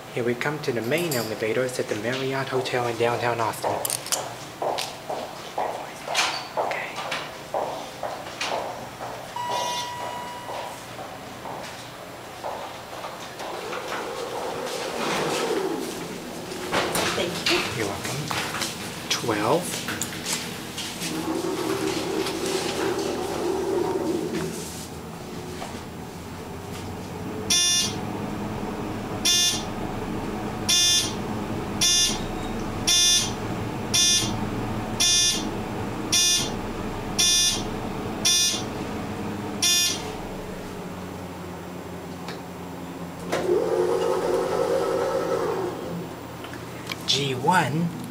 Here we come to the main elevators at the Marriott Hotel in downtown Austin. Okay. Thank you. You're welcome. 12. G1.